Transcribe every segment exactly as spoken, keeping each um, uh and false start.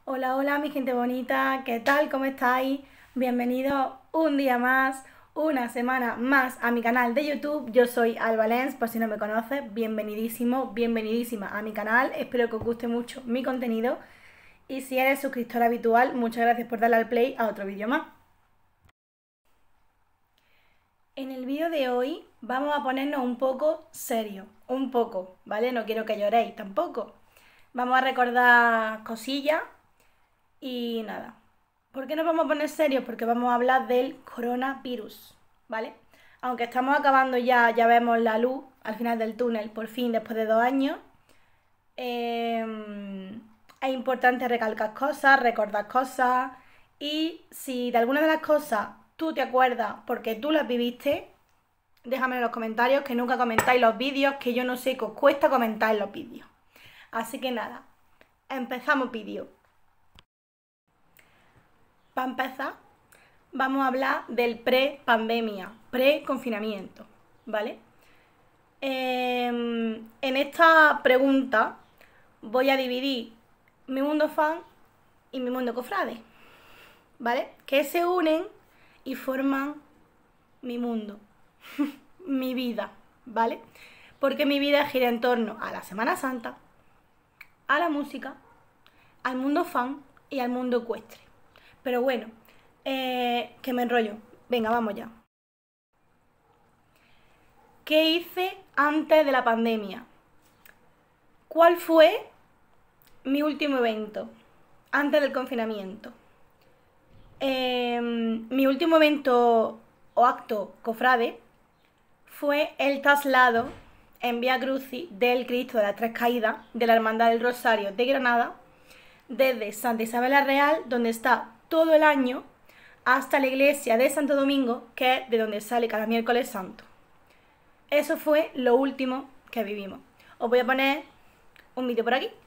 Hola, hola mi gente bonita, ¿qué tal? ¿Cómo estáis? Bienvenidos un día más, una semana más a mi canal de YouTube. Yo soy Alba Lens, por si no me conoces, bienvenidísimo, bienvenidísima a mi canal. Espero que os guste mucho mi contenido. Y si eres suscriptor habitual, muchas gracias por darle al play a otro vídeo más. En el vídeo de hoy vamos a ponernos un poco serio, un poco, ¿vale? No quiero que lloréis tampoco. Vamos a recordar cosillas y nada. ¿Por qué nos vamos a poner serios? Porque vamos a hablar del coronavirus, ¿vale? Aunque estamos acabando ya, ya vemos la luz al final del túnel, por fin, después de dos años. Eh, es importante recalcar cosas, recordar cosas. Y si de alguna de las cosas tú te acuerdas porque tú las viviste, déjame en los comentarios, que nunca comentáis los vídeos, que yo no sé que os cuesta comentar los vídeos. Así que nada, empezamos vídeo. Para empezar, vamos a hablar del pre-pandemia, pre-confinamiento, ¿vale? Eh, en esta pregunta voy a dividir mi mundo fan y mi mundo cofrade, ¿vale? Que se unen y forman mi mundo, mi vida, ¿vale? Porque mi vida gira en torno a la Semana Santa, a la música, al mundo fan y al mundo ecuestre. Pero bueno, eh, que me enrollo. Venga, vamos ya. ¿Qué hice antes de la pandemia? ¿Cuál fue mi último evento antes del confinamiento? Eh, mi último evento o acto cofrade fue el traslado en Vía Crucis del Cristo de las Tres Caídas de la Hermandad del Rosario de Granada desde Santa Isabel la Real, donde está todo el año, hasta la iglesia de Santo Domingo, que es de donde sale cada miércoles santo. Eso fue lo último que vivimos. Os voy a poner un vídeo por aquí.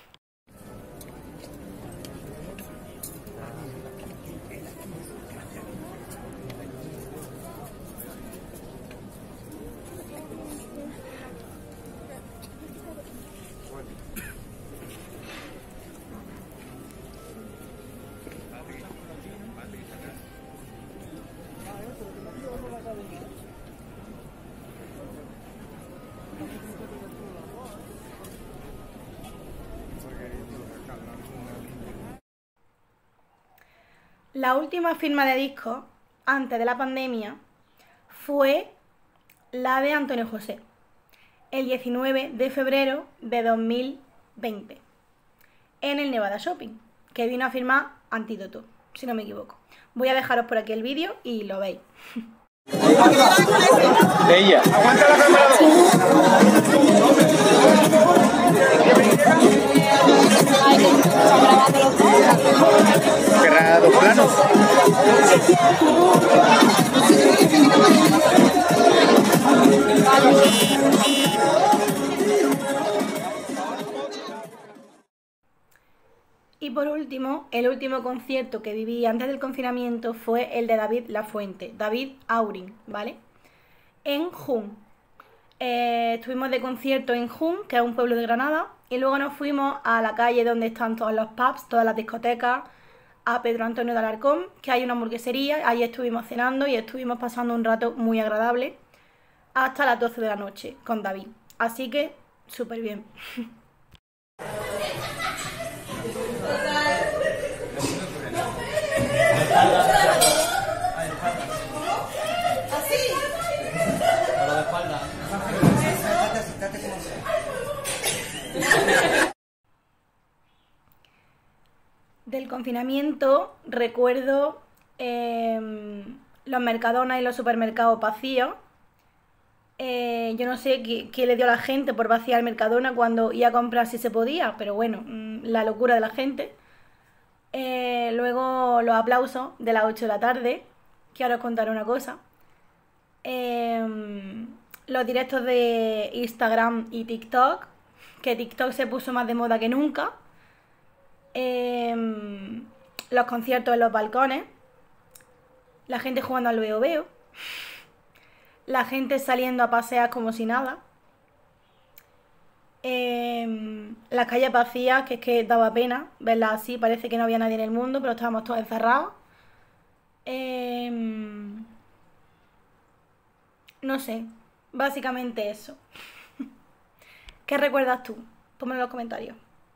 La última firma de disco antes de la pandemia fue la de Antonio José, el diecinueve de febrero de dos mil veinte, en el Nevada Shopping, que vino a firmar Antídoto, si no me equivoco. Voy a dejaros por aquí el vídeo y lo veis. Ella. Aguanta la cámara. Cerrada dos planos. Y por último, el último concierto que viví antes del confinamiento fue el de David Lafuente, David Aurin, ¿vale? En Jun. Eh, estuvimos de concierto en Jun, que es un pueblo de Granada, y luego nos fuimos a la calle donde están todos los pubs, todas las discotecas, a Pedro Antonio de Alarcón, que hay una hamburguesería. Ahí estuvimos cenando y estuvimos pasando un rato muy agradable hasta las doce de la noche con David. Así que, súper bien. Del confinamiento recuerdo eh, los Mercadona y los supermercados vacíos. Eh, yo no sé qué, qué le dio a la gente por vaciar el Mercadona cuando iba a comprar si se podía, pero bueno, la locura de la gente. Eh, luego los aplausos de las ocho de la tarde, que ahora os contaré una cosa. Eh, los directos de Instagram y TikTok, que TikTok se puso más de moda que nunca. Eh, los conciertos en los balcones, la gente jugando al veo veo, la gente saliendo a pasear como si nada. Em, las calles vacías, que es que daba pena verlas así, parece que no había nadie en el mundo, pero estábamos todos encerrados. Em, no sé, básicamente eso. ¿Qué recuerdas tú? Pónmelo en los comentarios.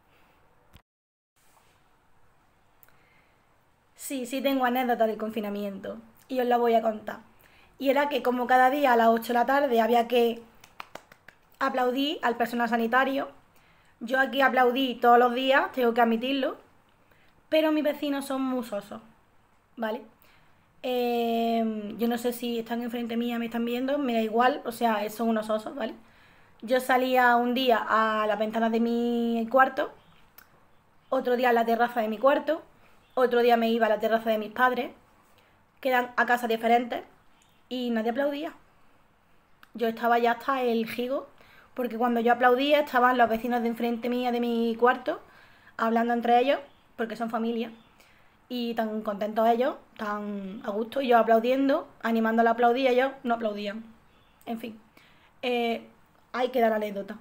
Sí, sí tengo anécdotas del confinamiento y os la voy a contar. Y era que como cada día a las ocho de la tarde había que aplaudir al personal sanitario. Yo aquí aplaudí todos los días, tengo que admitirlo, pero mis vecinos son muy sosos, ¿vale? Eh, yo no sé si están enfrente mía, me están viendo, me da igual, o sea, son unos osos, ¿vale? Yo salía un día a las ventanas de mi cuarto, otro día a la terraza de mi cuarto, otro día me iba a la terraza de mis padres, que eran a casas diferentes, y nadie aplaudía. Yo estaba ya hasta el gigo, porque cuando yo aplaudía estaban los vecinos de enfrente mía de mi cuarto, hablando entre ellos, porque son familia, y tan contentos ellos, tan a gusto, y yo aplaudiendo, animándola a aplaudir, ellos no aplaudían. En fin, eh, hay que dar anécdota.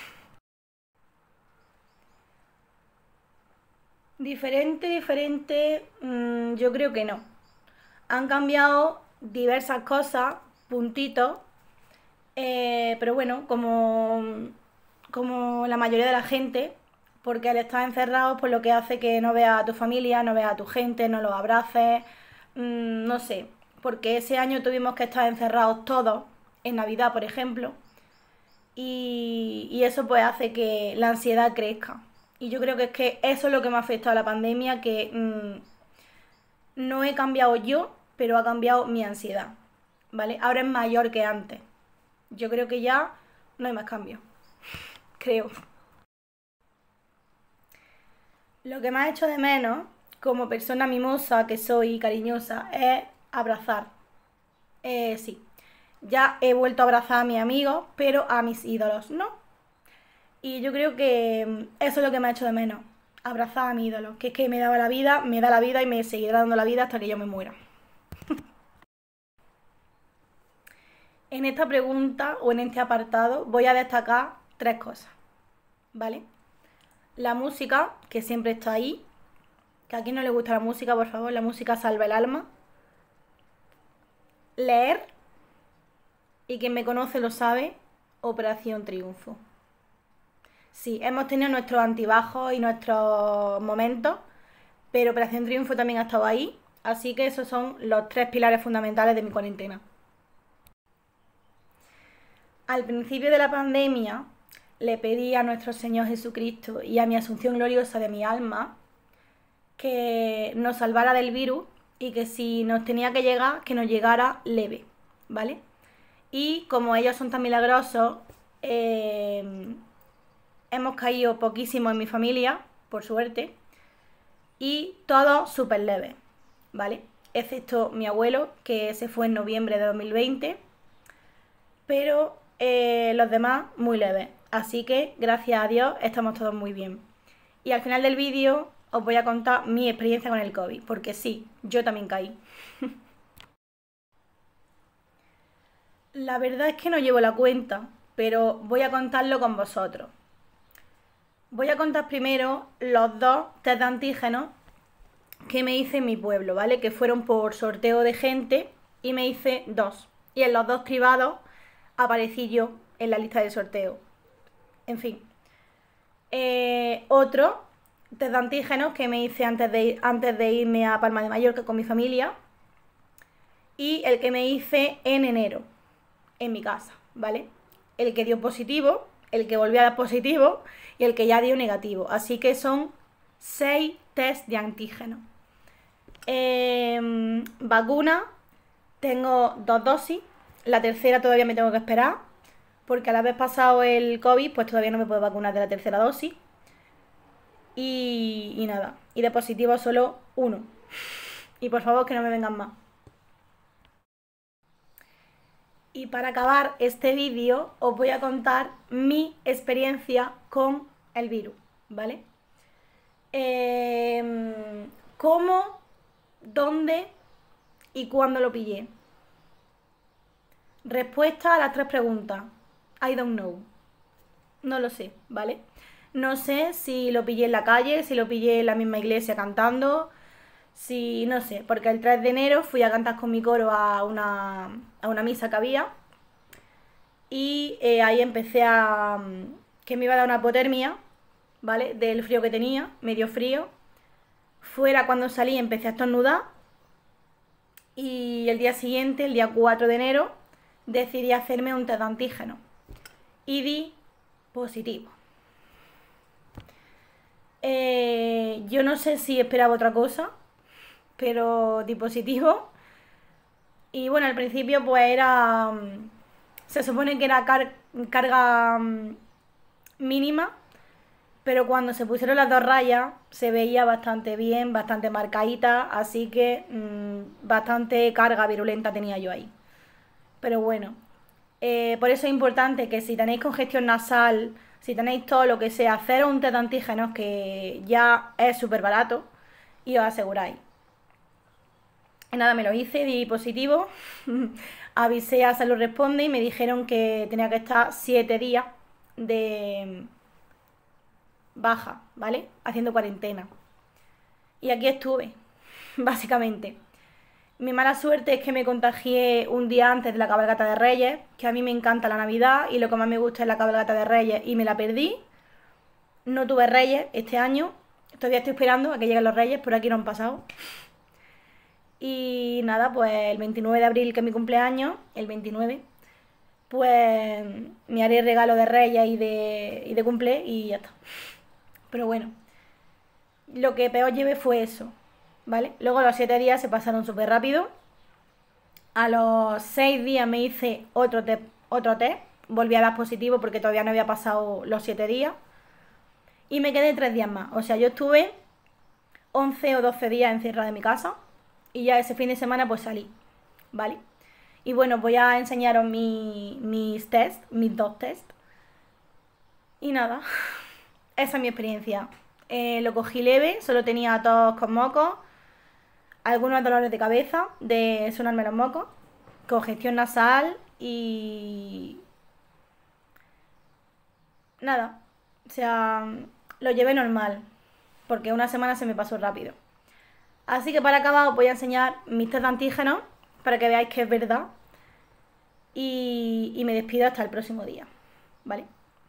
Diferente, diferente, mmm, yo creo que no. Han cambiado diversas cosas, puntitos, eh, pero bueno, como, como la mayoría de la gente, porque al estar encerrados, pues lo que hace que no veas a tu familia, no veas a tu gente, no los abraces, mmm, no sé, porque ese año tuvimos que estar encerrados todos, en Navidad, por ejemplo, y, y eso pues hace que la ansiedad crezca. Y yo creo que es que eso es lo que me ha afectado a la pandemia, que mmm, no he cambiado yo, pero ha cambiado mi ansiedad, ¿vale? Ahora es mayor que antes. Yo creo que ya no hay más cambio, creo. Lo que me ha hecho de menos, como persona mimosa que soy y cariñosa, es abrazar. Eh, sí, ya he vuelto a abrazar a mis amigos, pero a mis ídolos no. Y yo creo que mm, eso es lo que me ha hecho de menos, abrazar a mi ídolo, que es que me daba la vida, me da la vida y me seguirá dando la vida hasta que yo me muera. En esta pregunta o en este apartado voy a destacar tres cosas, ¿vale? La música, que siempre está ahí, que a quien no le gusta la música, por favor, la música salva el alma. Leer, y quien me conoce lo sabe, Operación Triunfo. Sí, hemos tenido nuestros antibajos y nuestros momentos, pero Operación Triunfo también ha estado ahí, así que esos son los tres pilares fundamentales de mi cuarentena. Al principio de la pandemia le pedí a nuestro Señor Jesucristo y a mi Asunción Gloriosa de mi alma que nos salvara del virus y que si nos tenía que llegar, que nos llegara leve, ¿vale? Y como ellos son tan milagrosos, eh, hemos caído poquísimo en mi familia, por suerte, y todos súper leves, ¿vale? Excepto mi abuelo, que se fue en noviembre de dos mil veinte, pero eh, los demás muy leves. Así que, gracias a Dios, estamos todos muy bien. Y al final del vídeo os voy a contar mi experiencia con el COVID, porque sí, yo también caí. La verdad es que no llevo la cuenta, pero voy a contarlo con vosotros. Voy a contar primero los dos test de antígenos que me hice en mi pueblo, ¿vale? Que fueron por sorteo de gente y me hice dos. Y en los dos privados aparecí yo en la lista de sorteo. En fin. Eh, otro test de antígenos que me hice antes de, antes de irme a Palma de Mallorca con mi familia. Y el que me hice en enero, en mi casa, ¿vale? El que dio positivo, el que volvió a dar positivo y el que ya dio negativo. Así que son seis test de antígenos. Eh, vacuna, tengo dos dosis. La tercera todavía me tengo que esperar, porque al haber pasado el COVID, pues todavía no me puedo vacunar de la tercera dosis. Y, y nada, y de positivo solo uno. Y por favor que no me vengan más. Y para acabar este vídeo os voy a contar mi experiencia con el virus, ¿vale? Eh, ¿Cómo, dónde y cuándo lo pillé? Respuesta a las tres preguntas. I don't know. No lo sé, ¿vale? No sé si lo pillé en la calle, si lo pillé en la misma iglesia cantando, si no sé, porque el tres de enero fui a cantar con mi coro a una, a una misa que había y eh, ahí empecé a... mm, que me iba a dar una hipotermia, ¿vale? Del frío que tenía, medio frío. Fuera cuando salí empecé a estornudar y el día siguiente, el día cuatro de enero, decidí hacerme un test de antígeno y di positivo. Eh, yo no sé si esperaba otra cosa, pero di positivo. Y bueno, al principio pues era... mm, Se supone que era car- carga mm, mínima, pero cuando se pusieron las dos rayas se veía bastante bien, bastante marcadita, así que mmm, bastante carga virulenta tenía yo ahí. Pero bueno, eh, por eso es importante que si tenéis congestión nasal, si tenéis todo lo que sea, haceros un test de antígenos que ya es súper barato y os aseguráis. Y nada, me lo hice, di positivo, avisé a Salud Responde y me dijeron que tenía que estar siete días de baja, ¿vale? Haciendo cuarentena. Y aquí estuve, básicamente. Mi mala suerte es que me contagié un día antes de la cabalgata de Reyes, que a mí me encanta la Navidad y lo que más me gusta es la cabalgata de Reyes y me la perdí. No tuve Reyes este año, todavía estoy esperando a que lleguen los Reyes, por aquí no han pasado. Y nada, pues el veintinueve de abril, que es mi cumpleaños, el veintinueve, pues me haré regalo de Reyes y de, y de cumple y ya está. Pero bueno, lo que peor llevé fue eso, ¿vale? Luego los siete días se pasaron súper rápido. A los seis días me hice otro test, otro test, volví a dar positivo porque todavía no había pasado los siete días. Y me quedé tres días más. O sea, yo estuve once o doce días encerrada en mi casa y ya ese fin de semana pues salí, ¿vale? Y bueno, voy a enseñaros mi, mis test, mis dos test. Y nada, esa es mi experiencia. Eh, lo cogí leve, solo tenía tos con mocos, algunos dolores de cabeza, de sonarme los mocos, congestión nasal y... nada, o sea, lo llevé normal, porque una semana se me pasó rápido. Así que para acabar os voy a enseñar mis test de antígenos, para que veáis que es verdad. Y, y me despido hasta el próximo día, ¿vale?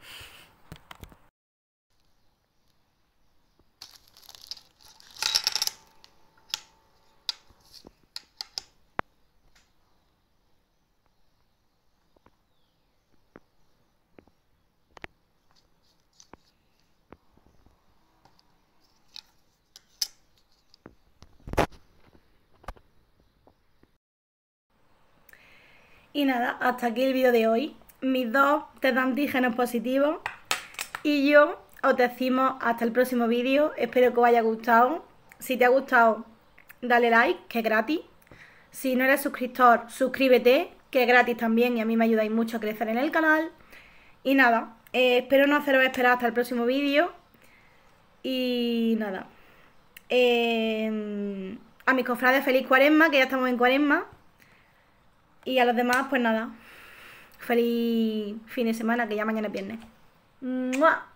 Y nada, hasta aquí el vídeo de hoy. Mis dos test de antígenos positivos. Y yo os decimos hasta el próximo vídeo. Espero que os haya gustado. Si te ha gustado, dale like, que es gratis. Si no eres suscriptor, suscríbete, que es gratis también y a mí me ayudáis mucho a crecer en el canal. Y nada, eh, espero no haceros esperar hasta el próximo vídeo. Y nada. Eh, a mis cofrades, feliz cuaresma, que ya estamos en cuaresma. Y a los demás, pues nada. Feliz fin de semana, que ya mañana es viernes. ¡Mua!